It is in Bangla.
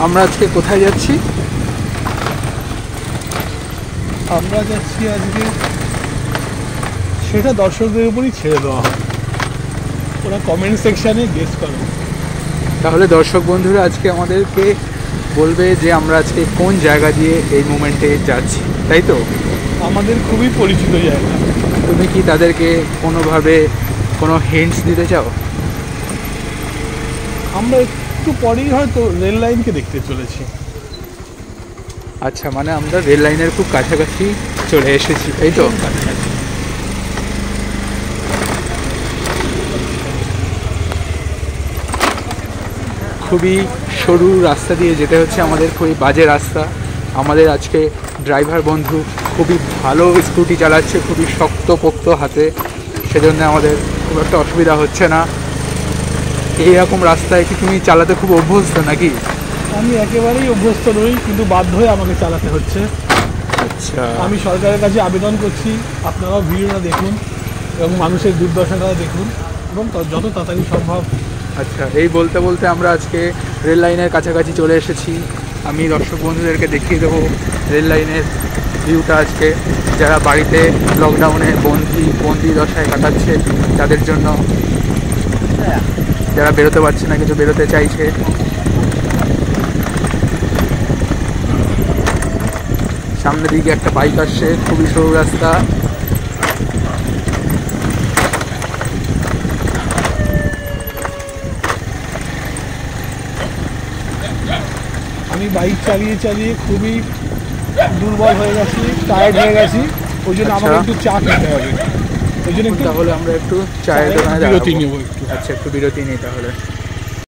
আমরা আজকে কোথায় যাচ্ছি? আমরা যাচ্ছি আজকে, সেটা দর্শকদের উপরই ছেড়ে দেওয়া হবে, ওরা কমেন্ট সেকশানে গেস করে। তাহলে দর্শক বন্ধুরা আজকে আমাদেরকে বলবে যে আমরা আজকে কোন জায়গা দিয়ে এই মোমেন্টে যাচ্ছি, তাই তো? আমাদের খুবই পরিচিত জায়গা। তুমি কি তাদেরকে কোনোভাবে কোনো হিন্টস দিতে চাও? আমরা একটু পরেই হয়তো রেল লাইনকে দেখতে চলেছি। আচ্ছা, মানে আমরা রেল লাইনের খুব কাছাকাছি চলে এসেছি, তাই তো? খুবই সরু রাস্তা দিয়ে যেতে হচ্ছে আমাদের, খুবই বাজে রাস্তা। আমাদের আজকে ড্রাইভার বন্ধু খুবই ভালো স্কুটি চালাচ্ছে, খুবই শক্তপোক্ত হাতে, সেজন্য আমাদের খুব একটা অসুবিধা হচ্ছে না। এইরকম রাস্তায় কি তুমি চালাতে খুব অভ্যস্ত নাকি? আমি একেবারেই অভ্যস্ত নই, কিন্তু বাধ্য হয়ে আমাকে চালাতে হচ্ছে। আচ্ছা, আমি সরকারের কাছে আবেদন করছি, আপনারাও ভিডিওটা দেখুন এবং মানুষের দুর্দশাটা দেখুন এবং যত তাড়াতাড়ি সম্ভব। আচ্ছা, এই বলতে বলতে আমরা আজকে রেল লাইনের কাছাকাছি চলে এসেছি। আমি দর্শক বন্ধুদেরকে দেখিয়ে দেবো রেল লাইনের ভিউটা আজকে, যারা বাড়িতে লকডাউনে বন্দি দশায় কাটাচ্ছে তাদের জন্য, যারা বেরোতে পারছে না, কিছু বেরোতে চাইছে। সামনের দিকে একটা বাইক আসছে, খুবই সরু রাস্তা। আমি বাইক চালিয়ে চালিয়ে খুবই দুর্বল হয়ে গেছি, টায়ার্ড হয়ে গেছি, ওই জন্য আমাকে একটু চা খেতে হবে। ওই জন্য তাহলে আমরা একটু চায়ের দোকানে বিরতি নেবো একটু। আচ্ছা, একটু বিরতি নিই তাহলে।